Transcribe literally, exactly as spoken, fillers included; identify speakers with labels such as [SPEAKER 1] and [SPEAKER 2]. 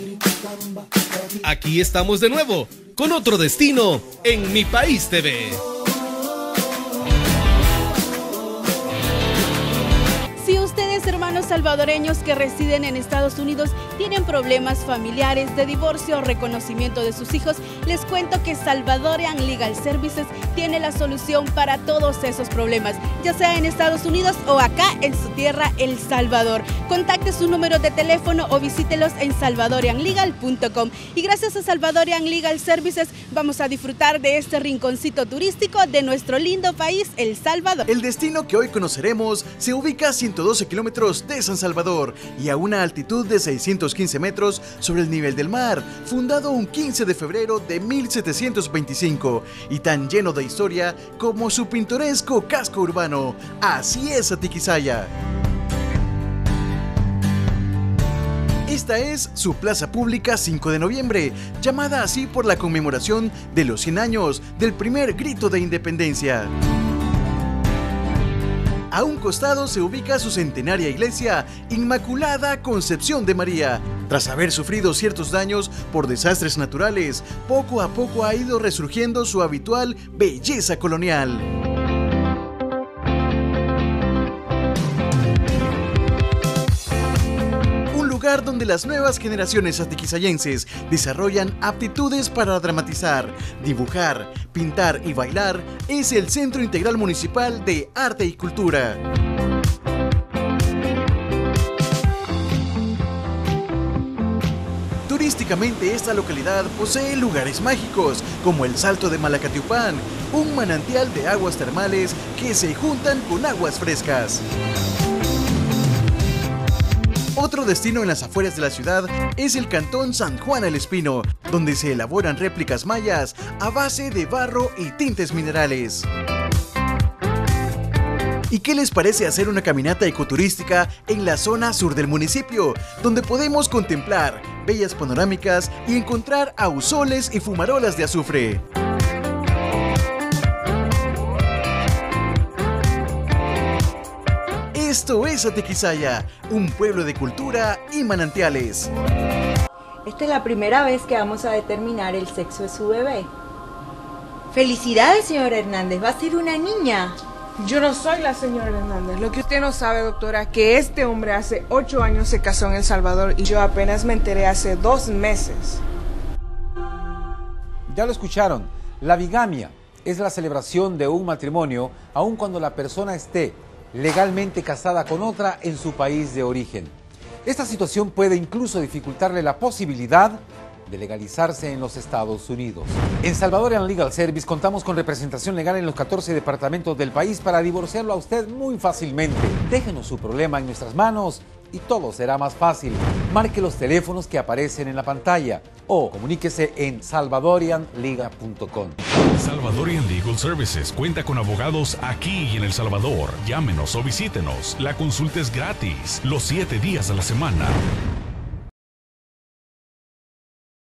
[SPEAKER 1] Aquí estamos de nuevo con otro destino en Mi País T V.
[SPEAKER 2] Si ustedes, hermanos salvadoreños que residen en Estados Unidos, tienen problemas familiares de divorcio o reconocimiento de sus hijos, les cuento que Salvadorian Legal Services tiene la solución para todos esos problemas, ya sea en Estados Unidos o acá en su tierra, El Salvador. Contacte su número de teléfono o visítelos en salvadorian legal punto com. Y gracias a Salvadorian Legal Services vamos a disfrutar de este rinconcito turístico de nuestro lindo país, El Salvador.
[SPEAKER 3] El destino que hoy conoceremos se ubica a ciento doce kilómetros de San Salvador y a una altitud de seiscientos quince metros sobre el nivel del mar, fundado un quince de febrero de mil setecientos veinticinco y tan lleno de historia como su pintoresco casco urbano. Así es Atiquizaya. Esta es su plaza pública cinco de noviembre, llamada así por la conmemoración de los cien años del primer grito de independencia. A un costado se ubica su centenaria iglesia Inmaculada Concepción de María. Tras haber sufrido ciertos daños por desastres naturales, poco a poco ha ido resurgiendo su habitual belleza colonial. Donde las nuevas generaciones atiquizayenses desarrollan aptitudes para dramatizar, dibujar, pintar y bailar, es el Centro Integral Municipal de Arte y Cultura. Turísticamente esta localidad posee lugares mágicos como el Salto de Malacatiupán, un manantial de aguas termales que se juntan con aguas frescas. Otro destino en las afueras de la ciudad es el cantón San Juan el Espino, donde se elaboran réplicas mayas a base de barro y tintes minerales. ¿Y qué les parece hacer una caminata ecoturística en la zona sur del municipio, donde podemos contemplar bellas panorámicas y encontrar ausoles y fumarolas de azufre? Esto es Atiquizaya, un pueblo de cultura y manantiales.
[SPEAKER 4] Esta es la primera vez que vamos a determinar el sexo de su bebé. ¡Felicidades, señor Hernández! ¡Va a ser una niña!
[SPEAKER 5] Yo no soy la señora Hernández. Lo que usted no sabe, doctora, que este hombre hace ocho años se casó en El Salvador y yo apenas me enteré hace dos meses.
[SPEAKER 6] Ya lo escucharon. La bigamia es la celebración de un matrimonio aun cuando la persona esté legalmente casada con otra en su país de origen. Esta situación puede incluso dificultarle la posibilidad de legalizarse en los Estados Unidos. En Salvadorian Legal Service contamos con representación legal en los catorce departamentos del país para divorciarlo a usted muy fácilmente. Déjenos su problema en nuestras manos y todo será más fácil. Marque los teléfonos que aparecen en la pantalla o comuníquese en salvadorian liga punto com.
[SPEAKER 7] Salvadorian Legal Services cuenta con abogados aquí y en El Salvador. Llámenos o visítenos. La consulta es gratis los siete días de la semana.